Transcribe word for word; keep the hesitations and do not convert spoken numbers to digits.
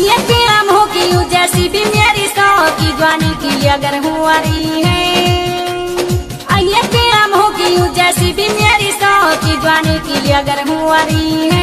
ये पीराम होगी जैसी भी मेरी सौ की जवानी के लिए अगर हुआरी है। ये पीराम होगी जैसी भी मेरी सौ की जवानी के लिए अगर हुआरी है।